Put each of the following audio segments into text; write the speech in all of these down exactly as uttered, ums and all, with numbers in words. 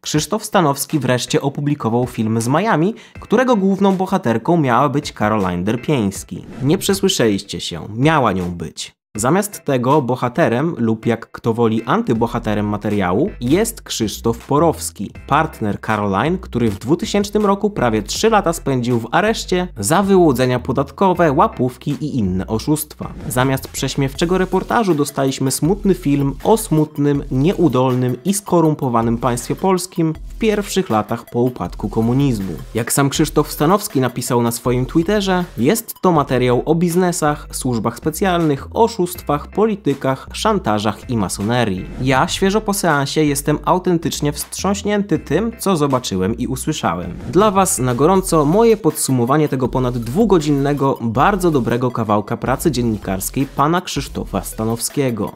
Krzysztof Stanowski wreszcie opublikował film z Miami, którego główną bohaterką miała być Caroline Derpieński. Nie przesłyszeliście się, miała nią być. Zamiast tego bohaterem, lub jak kto woli antybohaterem materiału, jest Krzysztof Porowski, partner Caroline, który w dwutysięcznym roku prawie trzy lata spędził w areszcie za wyłudzenia podatkowe, łapówki i inne oszustwa. Zamiast prześmiewczego reportażu dostaliśmy smutny film o smutnym, nieudolnym i skorumpowanym państwie polskim w pierwszych latach po upadku komunizmu. Jak sam Krzysztof Stanowski napisał na swoim Twitterze, jest to materiał o biznesach, służbach specjalnych, oszustwach, politykach, szantażach i masonerii. Ja, świeżo po seansie, jestem autentycznie wstrząśnięty tym, co zobaczyłem i usłyszałem. Dla Was na gorąco moje podsumowanie tego ponad dwugodzinnego, bardzo dobrego kawałka pracy dziennikarskiej pana Krzysztofa Stanowskiego.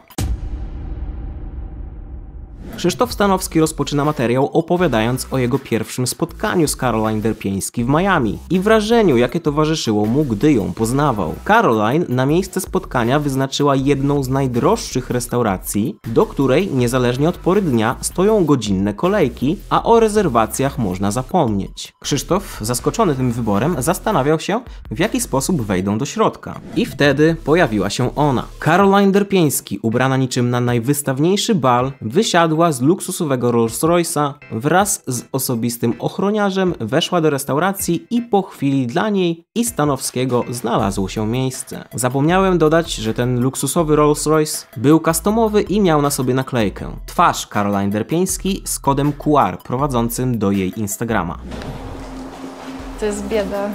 Krzysztof Stanowski rozpoczyna materiał opowiadając o jego pierwszym spotkaniu z Caroline Derpieński w Miami i wrażeniu, jakie towarzyszyło mu, gdy ją poznawał. Caroline na miejsce spotkania wyznaczyła jedną z najdroższych restauracji, do której niezależnie od pory dnia stoją godzinne kolejki, a o rezerwacjach można zapomnieć. Krzysztof, zaskoczony tym wyborem, zastanawiał się, w jaki sposób wejdą do środka. I wtedy pojawiła się ona. Caroline Derpieński, ubrana niczym na najwystawniejszy bal, wysiadła z luksusowego Rolls Royce'a, wraz z osobistym ochroniarzem weszła do restauracji i po chwili dla niej i Stanowskiego znalazło się miejsce. Zapomniałem dodać, że ten luksusowy Rolls Royce był customowy i miał na sobie naklejkę. Twarz Caroline Derpieński z kodem Q R prowadzącym do jej Instagrama. To jest bieda.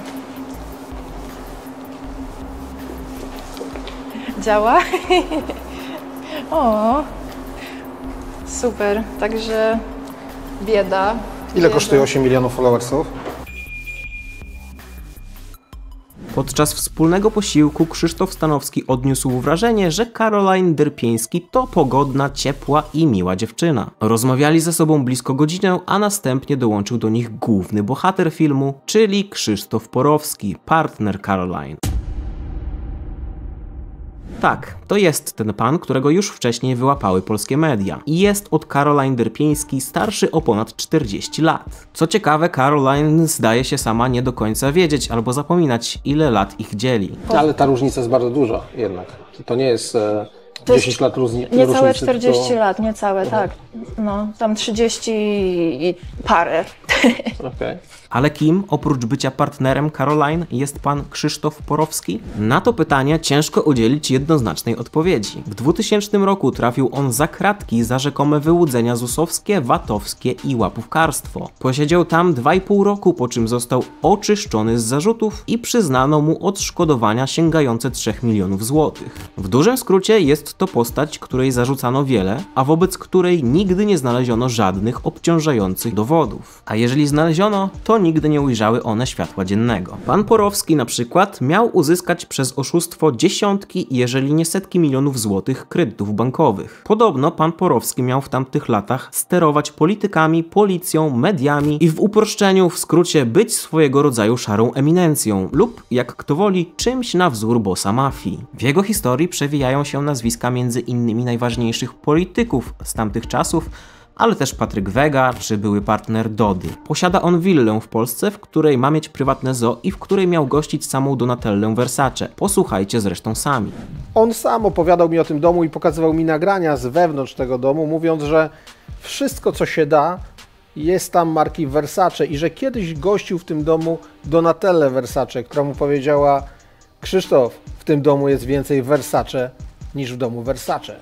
Działa? O. Super, także bieda. Ile bieda. Kosztuje osiem milionów followersów? Podczas wspólnego posiłku Krzysztof Stanowski odniósł wrażenie, że Caroline Derpieński to pogodna, ciepła i miła dziewczyna. Rozmawiali ze sobą blisko godzinę, a następnie dołączył do nich główny bohater filmu, czyli Krzysztof Porowski, partner Caroline. Tak, to jest ten pan, którego już wcześniej wyłapały polskie media. I jest od Caroline Derpieński starszy o ponad czterdzieści lat. Co ciekawe, Caroline zdaje się sama nie do końca wiedzieć albo zapominać, ile lat ich dzieli. Ale ta różnica jest bardzo duża jednak. To nie jest e, to dziesięć lat różnicy. Niecałe czterdzieści to... lat, niecałe, mhm. tak. No, tam trzydzieści i parę. Okay. Ale kim, oprócz bycia partnerem Caroline, jest pan Krzysztof Porowski? Na to pytanie ciężko udzielić jednoznacznej odpowiedzi. W dwutysięcznym roku trafił on za kratki za rzekome wyłudzenia zusowskie, vatowskie i łapówkarstwo. Posiedział tam dwa i pół roku, po czym został oczyszczony z zarzutów i przyznano mu odszkodowania sięgające trzech milionów złotych. W dużym skrócie jest to postać, której zarzucano wiele, a wobec której nigdy nie znaleziono żadnych obciążających dowodów. A jeżeli znaleziono, to nigdy nie ujrzały one światła dziennego. Pan Porowski na przykład miał uzyskać przez oszustwo dziesiątki, jeżeli nie setki milionów złotych kredytów bankowych. Podobno pan Porowski miał w tamtych latach sterować politykami, policją, mediami i w uproszczeniu, w skrócie, być swojego rodzaju szarą eminencją lub, jak kto woli, czymś na wzór bossa mafii. W jego historii przewijają się nazwiska między innymi najważniejszych polityków z tamtych czasów, ale też Patryk Wega czy były partner Dody. Posiada on willę w Polsce, w której ma mieć prywatne zoo i w której miał gościć samą Donatellę Versace. Posłuchajcie zresztą sami. On sam opowiadał mi o tym domu i pokazywał mi nagrania z wewnątrz tego domu, mówiąc, że wszystko co się da jest tam marki Versace i że kiedyś gościł w tym domu Donatellę Versace, która mu powiedziała: Krzysztof, w tym domu jest więcej Versace niż w domu Versace.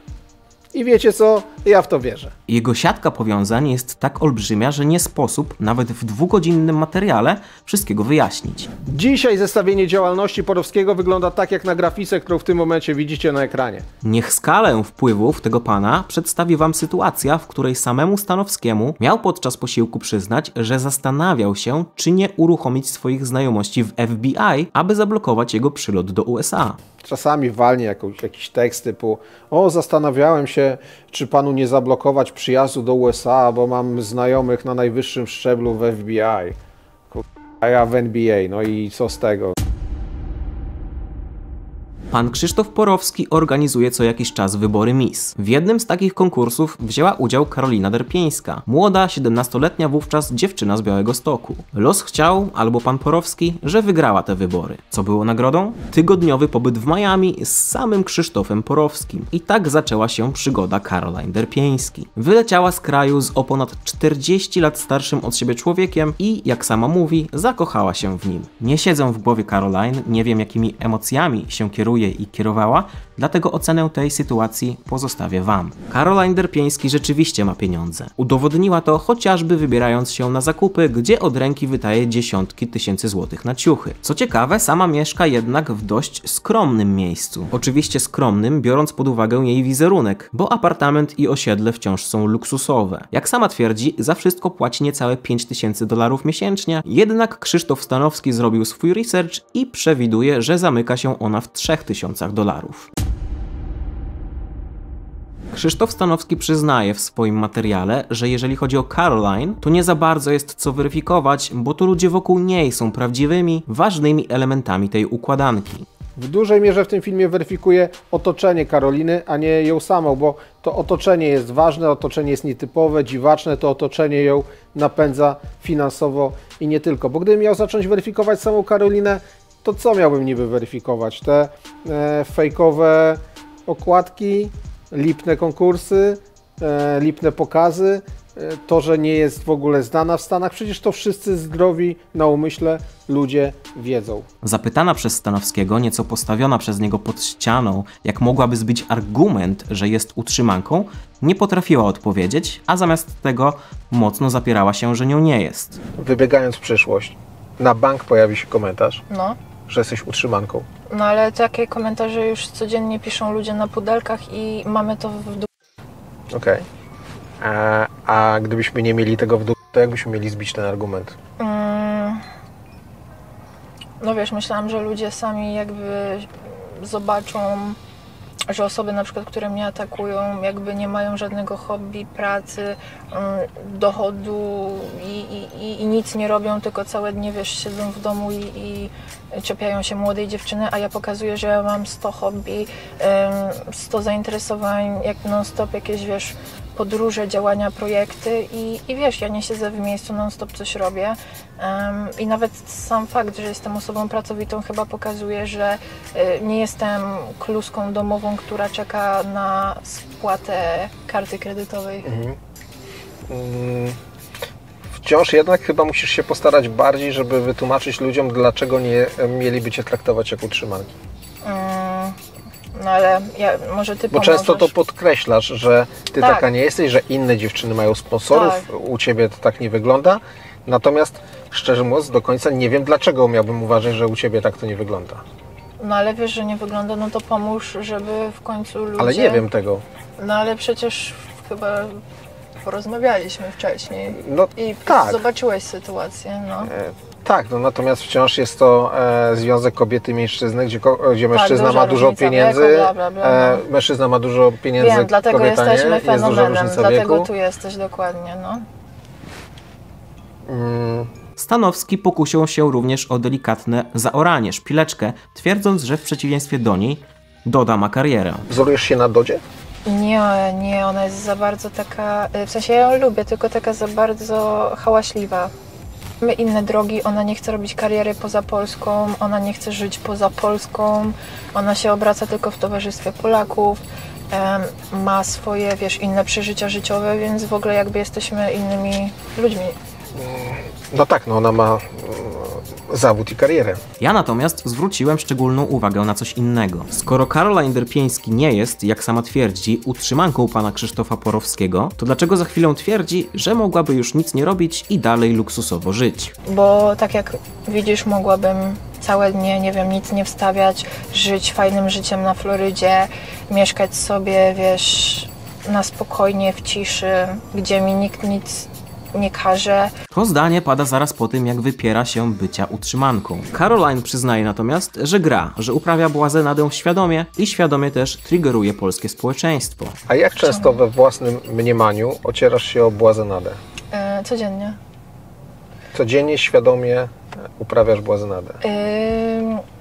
I wiecie co? Ja w to wierzę. Jego siatka powiązań jest tak olbrzymia, że nie sposób, nawet w dwugodzinnym materiale, wszystkiego wyjaśnić. Dzisiaj zestawienie działalności Porowskiego wygląda tak jak na grafice, którą w tym momencie widzicie na ekranie. Niech skalę wpływów tego pana przedstawi wam sytuacja, w której samemu Stanowskiemu miał podczas posiłku przyznać, że zastanawiał się, czy nie uruchomić swoich znajomości w F B I, aby zablokować jego przylot do U S A. Czasami walnie jakąś, jakiś tekst typu: o, zastanawiałem się, czy panu nie zablokować przyjazdu do U S A, bo mam znajomych na najwyższym szczeblu w F B I. A ja w N B A, no i co z tego? Pan Krzysztof Porowski organizuje co jakiś czas wybory Miss. W jednym z takich konkursów wzięła udział Karolina Derpieńska, młoda, siedemnastoletnia wówczas dziewczyna z Białegostoku. Los chciał, albo pan Porowski, że wygrała te wybory. Co było nagrodą? Tygodniowy pobyt w Miami z samym Krzysztofem Porowskim. I tak zaczęła się przygoda Caroline Derpieński. Wyleciała z kraju z o ponad czterdzieści lat starszym od siebie człowiekiem i, jak sama mówi, zakochała się w nim. Nie siedzę w głowie Caroline, nie wiem jakimi emocjami się kieruje i kierowała, dlatego ocenę tej sytuacji pozostawię wam. Caroline Derpieński rzeczywiście ma pieniądze. Udowodniła to chociażby wybierając się na zakupy, gdzie od ręki wydaje dziesiątki tysięcy złotych na ciuchy. Co ciekawe, sama mieszka jednak w dość skromnym miejscu. Oczywiście skromnym, biorąc pod uwagę jej wizerunek, bo apartament i osiedle wciąż są luksusowe. Jak sama twierdzi, za wszystko płaci niecałe pięć tysięcy dolarów miesięcznie, jednak Krzysztof Stanowski zrobił swój research i przewiduje, że zamyka się ona w trzech tysiącach dolarów. Krzysztof Stanowski przyznaje w swoim materiale, że jeżeli chodzi o Caroline, to nie za bardzo jest co weryfikować, bo to ludzie wokół niej są prawdziwymi, ważnymi elementami tej układanki. W dużej mierze w tym filmie weryfikuje otoczenie Karoliny, a nie ją samą, bo to otoczenie jest ważne, otoczenie jest nietypowe, dziwaczne, to otoczenie ją napędza finansowo i nie tylko. Bo gdybym miał zacząć weryfikować samą Karolinę, to co miałbym niby weryfikować? Te e, fejkowe okładki, lipne konkursy, e, lipne pokazy, e, to, że nie jest w ogóle znana w Stanach, przecież to wszyscy zdrowi na umyśle ludzie wiedzą. Zapytana przez Stanowskiego, nieco postawiona przez niego pod ścianą, jak mogłaby zbyć argument, że jest utrzymanką, nie potrafiła odpowiedzieć, a zamiast tego mocno zapierała się, że nią nie jest. Wybiegając w przyszłość, na bank pojawi się komentarz, No. że jesteś utrzymanką. No ale takie komentarze już codziennie piszą ludzie na pudelkach i mamy to w dół. Okej. Okay. A, a gdybyśmy nie mieli tego w dół, to jakbyśmy mieli zbić ten argument? Mm. No wiesz, myślałam, że ludzie sami jakby zobaczą, że osoby na przykład, które mnie atakują, jakby nie mają żadnego hobby, pracy, dochodu i, i, i nic nie robią, tylko całe dnie, wiesz, siedzą w domu i, i czepiają się młodej dziewczyny, a ja pokazuję, że ja mam sto hobby, sto zainteresowań, jak non-stop jakieś, wiesz, podróże, działania, projekty i, i wiesz, ja nie siedzę w miejscu, non-stop coś robię um, i nawet sam fakt, że jestem osobą pracowitą chyba pokazuje, że y, nie jestem kluską domową, która czeka na spłatę karty kredytowej. Mhm. Mm. Wciąż jednak chyba musisz się postarać bardziej, żeby wytłumaczyć ludziom, dlaczego nie mieliby cię traktować jak utrzymanki. Mm. No ale ja, może ty Bo pomożesz. często to podkreślasz, że ty tak. taka nie jesteś, że inne dziewczyny mają sponsorów, tak. U ciebie to tak nie wygląda. Natomiast szczerze mówiąc do końca nie wiem, dlaczego miałbym uważać, że u ciebie tak to nie wygląda. No ale wiesz, że nie wygląda, no to pomóż, żeby w końcu ludzie... Ale nie wiem tego. No ale przecież chyba porozmawialiśmy wcześniej No i tak. zobaczyłeś sytuację, no. E, tak, no natomiast wciąż jest to e, związek kobiety i mężczyzny, gdzie, gdzie tak, mężczyzna ma dużo pieniędzy, wieku, bla, bla, bla, no. e, mężczyzna ma dużo pieniędzy, Wiem, dlatego kobieta nie, jesteśmy jest duża fenomenem, różnica dlatego wieku. tu jesteś dokładnie, no. Mm. Stanowski pokusił się również o delikatne zaoranie, szpileczkę, twierdząc, że w przeciwieństwie do niej Doda ma karierę. Wzorujesz się na Dodzie? Nie, nie, ona jest za bardzo taka, w sensie ja ją lubię, tylko taka za bardzo hałaśliwa. Mamy inne drogi, ona nie chce robić kariery poza Polską, ona nie chce żyć poza Polską, ona się obraca tylko w towarzystwie Polaków, um, ma swoje, wiesz, inne przeżycia życiowe, więc w ogóle jakby jesteśmy innymi ludźmi. No tak, no ona ma mm, zawód i karierę. Ja natomiast zwróciłem szczególną uwagę na coś innego. Skoro Caroline Derpieński nie jest, jak sama twierdzi, utrzymanką pana Krzysztofa Porowskiego, to dlaczego za chwilę twierdzi, że mogłaby już nic nie robić i dalej luksusowo żyć? Bo tak jak widzisz, mogłabym całe dnie, nie wiem, nic nie wstawiać, żyć fajnym życiem na Florydzie, mieszkać sobie, wiesz, na spokojnie, w ciszy, gdzie mi nikt nic nie każe. To zdanie pada zaraz po tym, jak wypiera się bycia utrzymanką. Caroline przyznaje natomiast, że gra, że uprawia błazenadę świadomie i świadomie też triggeruje polskie społeczeństwo. A jak często we własnym mniemaniu ocierasz się o błazenadę? Yy, codziennie. Codziennie, świadomie uprawiasz błazenadę? Yy,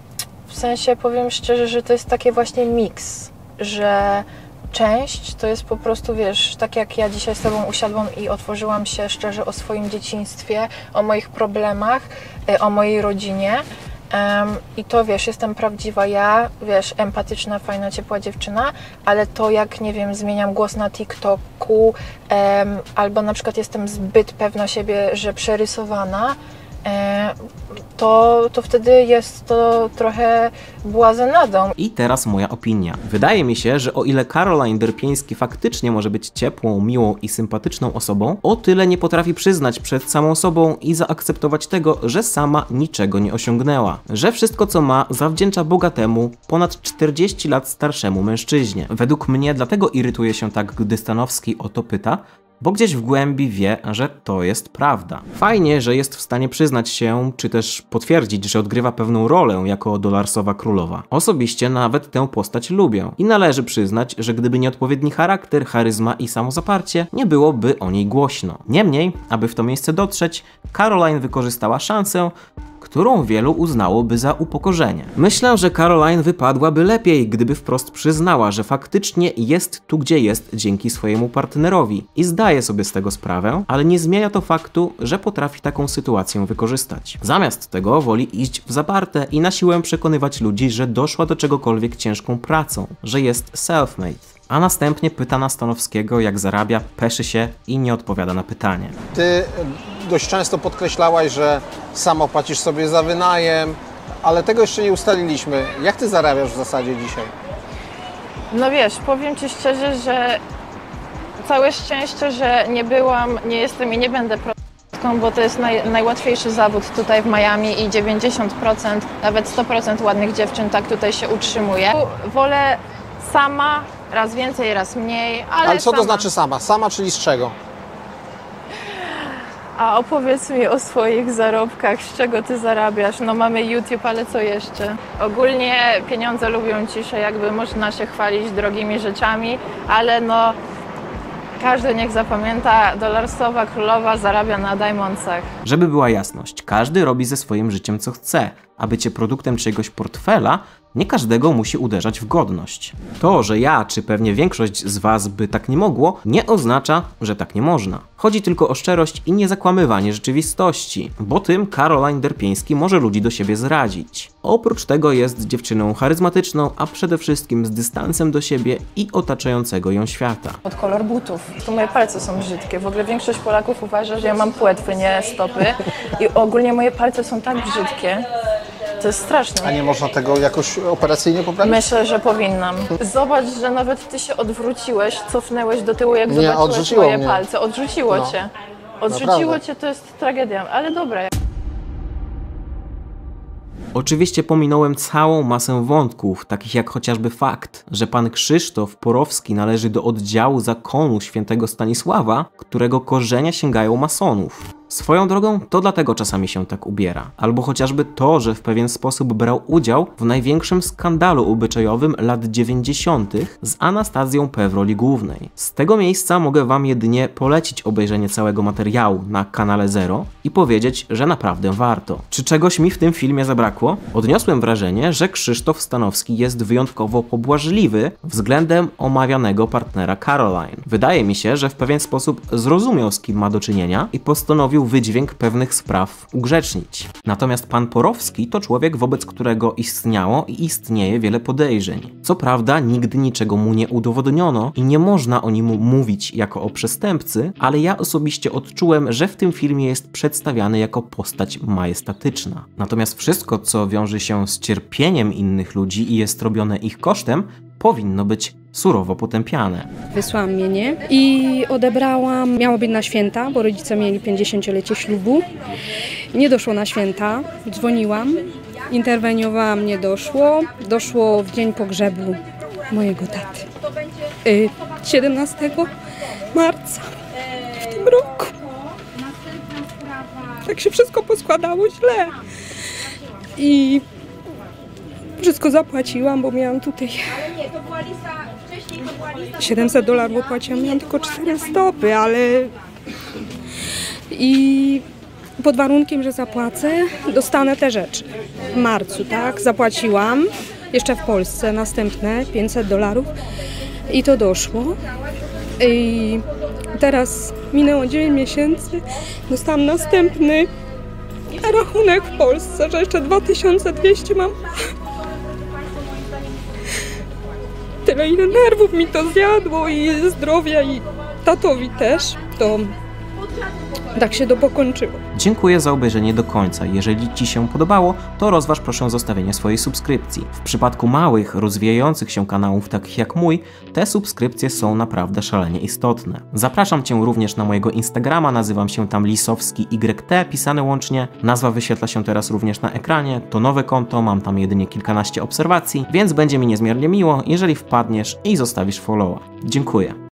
W sensie powiem szczerze, że to jest takie właśnie miks, że część to jest po prostu, wiesz, tak jak ja dzisiaj z tobą usiadłam i otworzyłam się szczerze o swoim dzieciństwie, o moich problemach, o mojej rodzinie. Um, I to, wiesz, jestem prawdziwa ja, wiesz, empatyczna, fajna, ciepła dziewczyna, ale to jak, nie wiem, zmieniam głos na TikToku um, albo na przykład jestem zbyt pewna siebie, że przerysowana, um, to, to wtedy jest to trochę błazenadą. I teraz moja opinia. Wydaje mi się, że o ile Caroline Derpieński faktycznie może być ciepłą, miłą i sympatyczną osobą, o tyle nie potrafi przyznać przed samą sobą i zaakceptować tego, że sama niczego nie osiągnęła. Że wszystko co ma zawdzięcza bogatemu, ponad czterdzieści lat starszemu mężczyźnie. Według mnie dlatego irytuje się tak, gdy Stanowski o to pyta, bo gdzieś w głębi wie, że to jest prawda. Fajnie, że jest w stanie przyznać się, czy też potwierdzić, że odgrywa pewną rolę jako dolarsowa królowa. Osobiście nawet tę postać lubię i należy przyznać, że gdyby nie odpowiedni charakter, charyzma i samozaparcie, nie byłoby o niej głośno. Niemniej, aby w to miejsce dotrzeć, Caroline wykorzystała szansę, którą wielu uznałoby za upokorzenie. Myślę, że Caroline wypadłaby lepiej, gdyby wprost przyznała, że faktycznie jest tu, gdzie jest dzięki swojemu partnerowi i zdaje sobie z tego sprawę, ale nie zmienia to faktu, że potrafi taką sytuację wykorzystać. Zamiast tego woli iść w zaparte i na siłę przekonywać ludzi, że doszła do czegokolwiek ciężką pracą, że jest self-made. A następnie pyta na Stanowskiego, jak zarabia, peszy się i nie odpowiada na pytanie. Ty dość często podkreślałaś, że sama płacisz sobie za wynajem, ale tego jeszcze nie ustaliliśmy. Jak ty zarabiasz w zasadzie dzisiaj? No wiesz, powiem ci szczerze, że całe szczęście, że nie byłam, nie jestem i nie będę prostytutką, bo to jest naj, najłatwiejszy zawód tutaj w Miami i dziewięćdziesiąt procent, nawet sto procent ładnych dziewczyn tak tutaj się utrzymuje. Wolę sama, raz więcej, raz mniej, ale Ale co sama. to znaczy sama? Sama, czyli z czego? A opowiedz mi o swoich zarobkach, z czego ty zarabiasz? No mamy YouTube, ale co jeszcze? Ogólnie pieniądze lubią ciszę, jakby można się chwalić drogimi rzeczami, ale no każdy niech zapamięta, dolarsowa królowa zarabia na diamondsach. Żeby była jasność, każdy robi ze swoim życiem co chce, a bycie produktem czyjegoś portfela nie każdego musi uderzać w godność. To, że ja, czy pewnie większość z was by tak nie mogło, nie oznacza, że tak nie można. Chodzi tylko o szczerość i niezakłamywanie rzeczywistości, bo tym Caroline Derpieński może ludzi do siebie zrazić. Oprócz tego jest dziewczyną charyzmatyczną, a przede wszystkim z dystansem do siebie i otaczającego ją świata. Od kolor butów. Tu moje palce są brzydkie. W ogóle większość Polaków uważa, że ja mam płetwy, nie stopy. I ogólnie moje palce są tak brzydkie. To jest straszne. A nie można tego jakoś operacyjnie poprawić? Myślę, że powinnam. Zobacz, że nawet ty się odwróciłeś, cofnęłeś do tyłu, jak Nie, zobaczyłeś odrzuciło moje mnie. palce. Odrzuciło No. cię. Odrzuciło Naprawdę. cię, to jest tragedia, ale dobra. Oczywiście pominąłem całą masę wątków, takich jak chociażby fakt, że pan Krzysztof Porowski należy do oddziału zakonu świętego Stanisława, którego korzenie sięgają masonów. Swoją drogą to dlatego czasami się tak ubiera. Albo chociażby to, że w pewien sposób brał udział w największym skandalu obyczajowym lat dziewięćdziesiątych z Anastazją P. w roli głównej. Z tego miejsca mogę wam jedynie polecić obejrzenie całego materiału na kanale Zero i powiedzieć, że naprawdę warto. Czy czegoś mi w tym filmie zabrakło? Odniosłem wrażenie, że Krzysztof Stanowski jest wyjątkowo pobłażliwy względem omawianego partnera Caroline. Wydaje mi się, że w pewien sposób zrozumiał, z kim ma do czynienia i postanowił wydźwięk pewnych spraw ugrzecznić. Natomiast pan Porowski to człowiek, wobec którego istniało i istnieje wiele podejrzeń. Co prawda nigdy niczego mu nie udowodniono i nie można o nim mówić jako o przestępcy, ale ja osobiście odczułem, że w tym filmie jest przedstawiany jako postać majestatyczna. Natomiast wszystko, co wiąże się z cierpieniem innych ludzi i jest robione ich kosztem, powinno być surowo potępiane. Wysłałam mienie i odebrałam, miało być na święta, bo rodzice mieli pięćdziesięciolecie ślubu. Nie doszło na święta, dzwoniłam, interweniowałam, nie doszło. Doszło w dzień pogrzebu mojego taty. Y, siedemnastego marca w tym roku. Tak się wszystko poskładało źle. I wszystko zapłaciłam, bo miałam tutaj siedemset dolarów płaciłam, miałam tylko cztery stopy, ale i pod warunkiem, że zapłacę, dostanę te rzeczy. w marcu, tak, zapłaciłam, jeszcze w Polsce następne pięćset dolarów i to doszło. I teraz minęło dziewięć miesięcy, dostałam następny rachunek w Polsce, że jeszcze dwa tysiące dwieście mam. Tyle ile nerwów mi to zjadło i zdrowia i tatowi też, to tak się to pokończyło. Dziękuję za obejrzenie do końca. Jeżeli Ci się podobało, to rozważ proszę zostawienie swojej subskrypcji. W przypadku małych, rozwijających się kanałów takich jak mój, te subskrypcje są naprawdę szalenie istotne. Zapraszam Cię również na mojego Instagrama, nazywam się tam Lisowski Y T, pisane łącznie. Nazwa wyświetla się teraz również na ekranie. To nowe konto, mam tam jedynie kilkanaście obserwacji, więc będzie mi niezmiernie miło, jeżeli wpadniesz i zostawisz followa. Dziękuję.